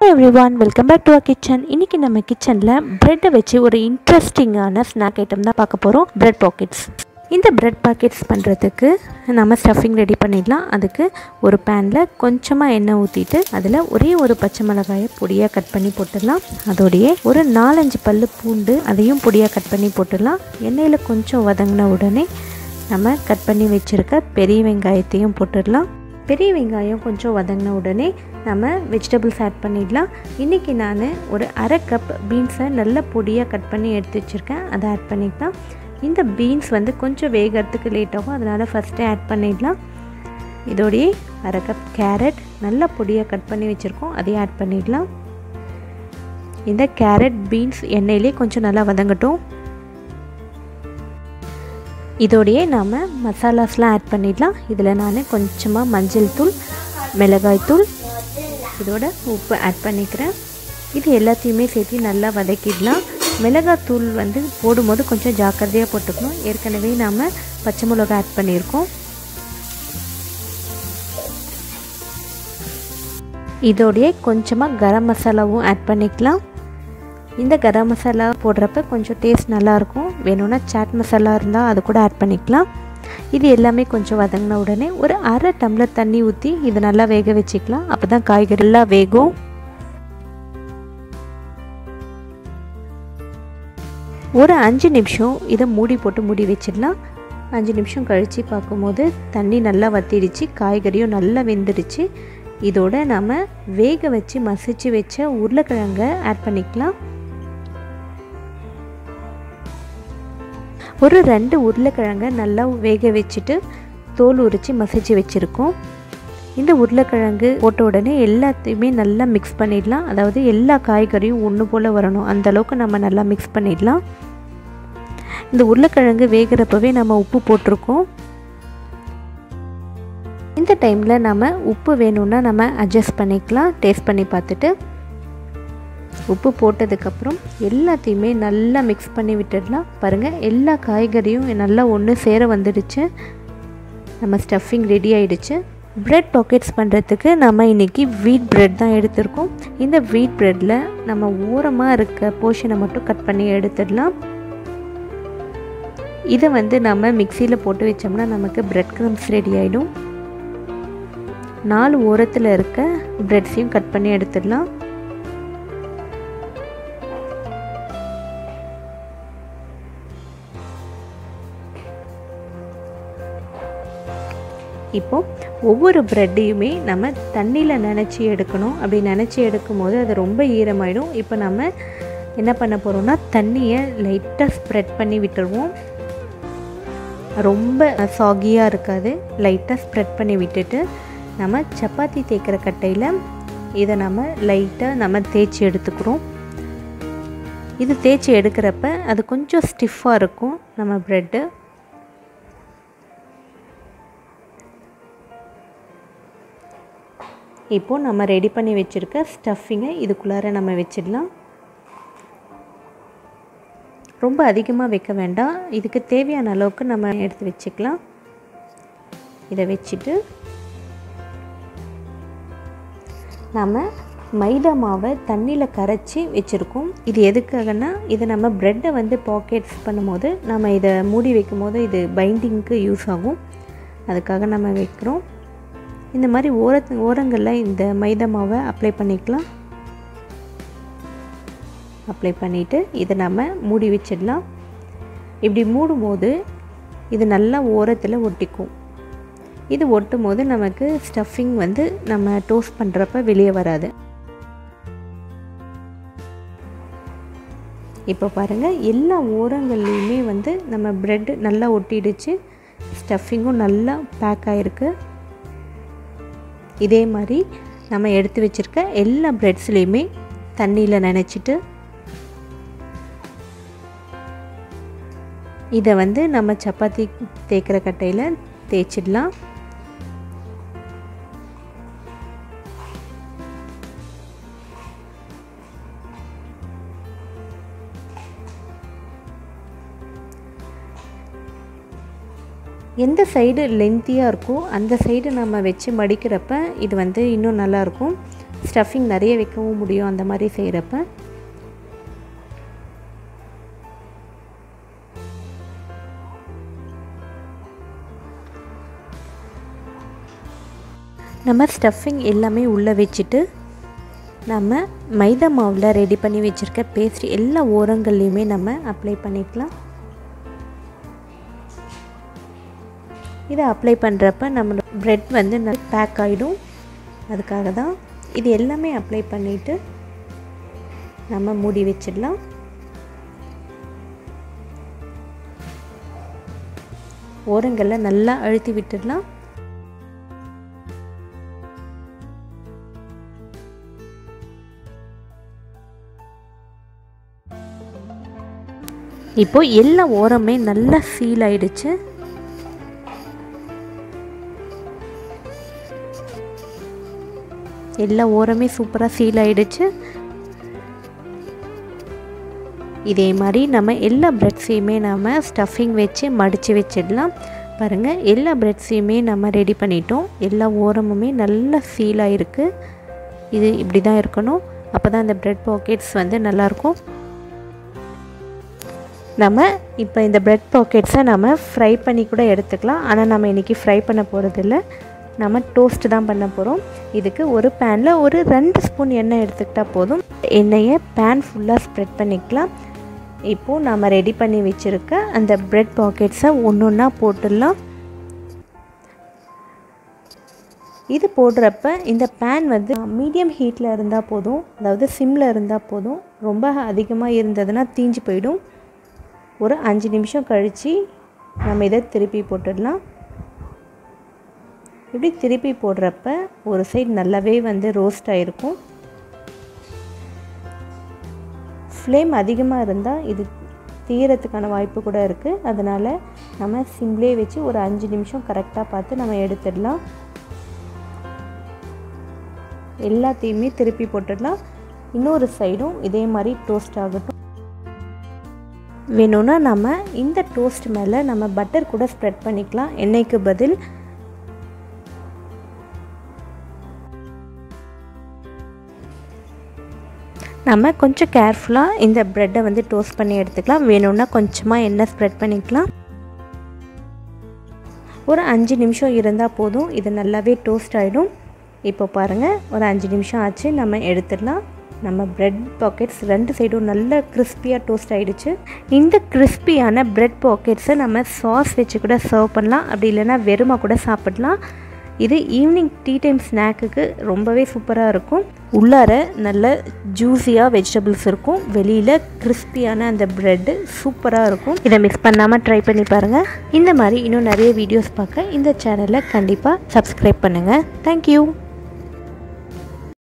everyone, welcome back to our kitchen. இன்னைக்கு நம்ம கிச்சன்ல பிரெட் வச்சு ஒரு இன்ட்ரஸ்டிங்கான ஸ்நாக் ஐட்டம் தான் பார்க்க போறோம். Bread pockets. இந்த பிரெட் பாக்கெட்ஸ் பண்றதுக்கு நம்ம ஸ்டஃபிங் ரெடி பண்ணிடலாம். அதுக்கு ஒரு panல கொஞ்சமா எண்ணெய் ஊத்திட்டு அதுல ஒரே ஒரு பச்சை மிளகாயை பொடியா கட் பண்ணி போட்டுடலாம். அதோடயே ஒரு 4-5 பல்லு பூண்டு அதையும் பொடியா கட் பண்ணி போட்டுடலாம். எண்ணெயில கொஞ்சம் வதங்கின உடனே நம்ம கட் பண்ணி வச்சிருக்க பெரிய வெங்காயத்தையும் போட்டுடலாம். பெரிய வெங்காயம் கொஞ்சம் வதங்கின உடனே நம்ம வெஜிடபிள்ஸ் ஆட் பண்ணிடலாம். இன்றைக்கி நான் ஒரு அரை கப் பீன்ஸை நல்ல பொடியாக கட் பண்ணி எடுத்து வச்சுருக்கேன். அதை ஆட் பண்ணிக்கலாம். இந்த பீன்ஸ் கொஞ்சம் வேகிறதுக்கு லேட் ஆகும், அதனால் ஃபஸ்ட்டே ஆட் பண்ணிடலாம். இதோடையே அரை கப் கேரட் நல்ல பொடியாக கட் பண்ணி வச்சுருக்கோம், அதையும் ஆட் பண்ணிடலாம். இந்த கேரட் பீன்ஸ் எண்ணெயிலே கொஞ்சம் நல்லா வதங்கட்டும். இதோடையே நாம் மசாலாஸ்லாம் ஆட் பண்ணிடலாம். இதில் நான் கொஞ்சமாக மஞ்சள் தூள், மிளகாய் தூள், இதோட உப்பு ஆட் பண்ணிக்கிறேன். இது எல்லாத்தையுமே சேர்த்து நல்லா வதக்கிடலாம். மிளகாய் தூள் போடும்போது கொஞ்சம் ஜாக்கிரதையாக போட்டுக்கணும். ஏற்கனவே நாம் பச்சை மிளகாய் ஆட் பண்ணியிருக்கோம். இதோடையே கொஞ்சமாக கரம் மசாலாவும் ஆட் பண்ணிக்கலாம். இந்த கரம் மசாலா போடுறப்ப கொஞ்சம் டேஸ்ட் நல்லாயிருக்கும். வேணும்னா சாட் மசாலா இருந்தால் அது கூட ஆட் பண்ணிக்கலாம். இது எல்லாமே கொஞ்சம் வதங்கின உடனே ஒரு அரை டம்ளர் தண்ணி ஊற்றி இதை நல்லா வேக வச்சுக்கலாம். அப்போ தான் காய்கறி எல்லாம் வேகும். ஒரு 5 நிமிஷம் இதை மூடி போட்டு மூடி வச்சிடலாம். 5 நிமிஷம் கழித்து பார்க்கும்போது தண்ணி நல்லா வற்றிடுச்சு, காய்கறியும் நல்லா வெந்துடுச்சு. இதோட நம்ம வேக வச்சு மசிச்சு வச்ச உருளைக்கிழங்கை ஆட் பண்ணிக்கலாம். ஒரு 2 உருளைக்கிழங்கை நல்லா வேக வச்சுட்டு தோல் உரித்து மசிச்சு வச்சுருக்கோம். இந்த உருளைக்கிழங்கு போட்ட உடனே எல்லாத்தையுமே நல்லா மிக்ஸ் பண்ணிடலாம். அதாவது எல்லா காய்கறியும் ஒன்று போல் வரணும், அந்தளவுக்கு நம்ம நல்லா மிக்ஸ் பண்ணிடலாம். இந்த உருளைக்கிழங்கு வேகிறப்பவே நம்ம உப்பு போட்டிருக்கோம். இந்த டைமில் நம்ம உப்பு வேணும்னா நம்ம அட்ஜஸ்ட் பண்ணிக்கலாம். டேஸ்ட் பண்ணி பார்த்துட்டு உப்பு போட்டதுக்கப்புறம் எல்லாத்தையுமே நல்லா மிக்ஸ் பண்ணி விட்டுடலாம். பாருங்கள், எல்லா காய்கறியும் நல்லா ஒன்று சேர வந்துடுச்சு. நம்ம ஸ்டஃபிங் ரெடி ஆகிடுச்சு. பிரெட் பாக்கெட்ஸ் பண்ணுறதுக்கு நம்ம இன்றைக்கி வீட் பிரெட் தான் எடுத்திருக்கோம். இந்த வீட் பிரெட்டில் நம்ம ஓரமாக இருக்க போர்ஷனை மட்டும் கட் பண்ணி எடுத்துடலாம். இதை நம்ம மிக்சியில் போட்டு வச்சோம்னா நமக்கு பிரெட் க்ரம்ஸ் ரெடி ஆகிடும். 4 ஓரத்தில் இருக்க பிரெட்ஸையும் கட் பண்ணி எடுத்துடலாம். இப்போ ஒவ்வொரு ப்ரெட்டையுமே நம்ம தண்ணியில் நனைச்சி எடுக்கணும். அப்படி நனைச்சி எடுக்கும் போது அது ரொம்ப ஈரமாயிடும். இப்போ நம்ம என்ன பண்ண போகிறோம்னா தண்ணியை லைட்டாக ஸ்ப்ரெட் பண்ணி விட்டுருவோம். ரொம்ப சாகியாக இருக்காது, லைட்டாக ஸ்ப்ரெட் பண்ணி விட்டுட்டு நம்ம சப்பாத்தி தேய்க்கிற கட்டையில் இதை நம்ம லைட்டாக நம்ம தேய்ச்சி எடுத்துக்கிறோம். இது தேய்ச்சி எடுக்கிறப்ப அது கொஞ்சம் ஸ்டிஃபாக இருக்கும் நம்ம ப்ரெட்டு. இப்போது நம்ம ரெடி பண்ணி வச்சுருக்க ஸ்டஃபிங்கை இதுக்குள்ளார நம்ம வச்சிடலாம். ரொம்ப அதிகமாக வைக்க வேண்டாம், இதுக்கு தேவையான அளவுக்கு நம்ம எடுத்து வச்சுக்கலாம். இதை வச்சுட்டு நம்ம மைதா மாவை தண்ணியில் கரைச்சி வச்சுருக்கோம். இது எதுக்காகனா இது நம்ம ப்ரெட்டை பாக்கெட்ஸ் பண்ணும்போது நம்ம இதை மூடி வைக்கும் போது இது பைண்டிங்க்கு யூஸ் ஆகும், அதுக்காக நம்ம வைக்கிறோம். இந்த மாதிரி ஓரங்களில் இந்த மைதா மாவை அப்ளை பண்ணிக்கலாம். அப்ளை பண்ணிவிட்டு இதை நம்ம மூடி வச்சிடலாம். இப்படி மூடும்போது இது நல்லா ஓரத்தில் ஒட்டிக்கும். இது ஒட்டும் போது நமக்கு ஸ்டஃபிங் நம்ம டோஸ்ட் பண்ணுறப்ப வெளியே வராது. இப்போ பாருங்கள், எல்லா ஓரங்கள்லேயுமே நம்ம ப்ரெட் நல்லா ஒட்டிடுச்சு. ஸ்டஃபிங்கும் நல்லா பேக் ஆகிருக்கு. இதே மாதிரி நம்ம எடுத்து வச்சுருக்க எல்லா ப்ரெட்ஸ்லேயுமே தண்ணியில் நனைச்சிட்டு இதை நம்ம சப்பாத்தி தேய்க்கிற கட்டையில் தேய்ச்சிடலாம். எந்த சைடு லென்த்தியாக இருக்கோ அந்த சைடு நம்ம வச்சு மடிக்கிறப்ப இது இன்னும் நல்லாயிருக்கும். ஸ்டஃபிங் நிறைய வைக்கவும் முடியும் அந்த மாதிரி செய்கிறப்ப. நம்ம ஸ்டஃபிங் எல்லாமே உள்ளே வச்சுட்டு நம்ம மைதா மாவில் ரெடி பண்ணி வச்சுருக்க பேஸ்ட்ரி எல்லா ஓரங்கள்லையுமே நம்ம அப்ளை பண்ணிக்கலாம். இதை அப்ளை பண்ணுறப்ப நம்ம ப்ரெட் வந்து நல்லா பேக் ஆகிடும். அதுக்காக தான் இது எல்லாமே அப்ளை பண்ணிவிட்டு நம்ம மூடி வச்சிடலாம். ஓரங்களில் நல்லா அழுத்தி விட்டுடலாம். இப்போ எல்லா ஓரமே நல்லா சீல் ஆயிடுச்சு. எல்லா ஓரமே சூப்பராக சீல் ஆயிடுச்சு. இதே மாதிரி நம்ம எல்லா ப்ரெட்ஸையுமே நம்ம ஸ்டஃபிங் வச்சு மடித்து வச்சிடலாம். பாருங்கள், எல்லா ப்ரெட்ஸையுமே நம்ம ரெடி பண்ணிட்டோம். எல்லா ஓரமுமே நல்லா சீல் ஆகிருக்கு. இது இப்படி தான் இருக்கணும். அப்போ தான் இந்த ப்ரெட் பாக்கெட்ஸ் வந்து நல்லாயிருக்கும். நம்ம இப்போ இந்த ப்ரெட் பாக்கெட்ஸை நம்ம ஃப்ரை பண்ணி கூட எடுத்துக்கலாம். ஆனால் நம்ம இன்றைக்கி ஃப்ரை பண்ண போகிறதில்ல, நம்ம டோஸ்ட் தான் பண்ண போகிறோம். இதுக்கு ஒரு பேனில் ஒரு 2 ஸ்பூன் எண்ணெய் எடுத்துக்கிட்டால் போதும். எண்ணெயை பேன் ஃபுல்லாக ஸ்ப்ரெட் பண்ணிக்கலாம். இப்போது நம்ம ரெடி பண்ணி வச்சுருக்க அந்த ப்ரெட் பாக்கெட்ஸை ஒன்று ஒன்றா போட்டுடலாம். இது போடுறப்ப இந்த பேன் வந்து மீடியம் ஹீட்டில் இருந்தால் போதும், அதாவது சிம்மில் இருந்தால் போதும். ரொம்ப அதிகமாக இருந்ததுன்னா தீஞ்சு போயிடும். ஒரு 5 நிமிஷம் கழித்து நம்ம இதை திருப்பி போட்டுடலாம். இப்படி திருப்பி போடுறப்ப ஒரு சைடு நல்லாவே வந்து ரோஸ்ட் ஆகிருக்கும். ஃப்ளேம் அதிகமாக இருந்தால் இது தீரத்துக்கான வாய்ப்பு கூட இருக்குது. அதனால் நம்ம சிம்லே வச்சு ஒரு 5 நிமிஷம் கரெக்டாக பார்த்து நம்ம எடுத்துடலாம். எல்லாத்தையுமே திருப்பி போட்டுடலாம். இன்னொரு சைடும் இதே மாதிரி டோஸ்ட் ஆகட்டும். வேணும்னா நம்ம இந்த டோஸ்ட் மேலே நம்ம பட்டர் கூட ஸ்ப்ரெட் பண்ணிக்கலாம் எண்ணெய்க்கு பதில். நம்ம கொஞ்சம் கேர்ஃபுல்லாக இந்த ப்ரெட்டை வந்து டோஸ்ட் பண்ணி எடுத்துக்கலாம். வேணும்னா கொஞ்சமாக எண்ணெய் ஸ்ப்ரெட் பண்ணிக்கலாம். ஒரு 5 நிமிஷம் இருந்தால் போதும். இது நல்லாவே டோஸ்ட் ஆகிடும். இப்போ பாருங்கள், ஒரு 5 நிமிஷம் ஆச்சு. நம்ம எடுத்துடலாம். நம்ம ப்ரெட் பாக்கெட்ஸ் 2 சைடும் நல்ல கிறிஸ்பியாக டோஸ்ட் ஆகிடுச்சு. இந்த கிறிஸ்பியான ப்ரெட் பாக்கெட்ஸை நம்ம சாஸ் வச்சு கூட சர்வ் பண்ணலாம். அப்படி இல்லைன்னா வெறுமா கூட சாப்பிடலாம். இது ஈவினிங் டீ டைம் ஸ்நாக்குக்கு ரொம்பவே சூப்பராக இருக்கும். உள்ளார நல்ல ஜூஸியாக வெஜிடபிள்ஸ் இருக்கும், வெளியில் கிறிஸ்பியான அந்த ப்ரெட்டு சூப்பராக இருக்கும். இதை மிக்ஸ் பண்ணாமல் ட்ரை பண்ணி பாருங்கள். இந்த மாதிரி இன்னும் நிறைய வீடியோஸ் பார்க்க இந்த சேனலை கண்டிப்பாக சப்ஸ்கிரைப் பண்ணுங்கள். தேங்க்யூ.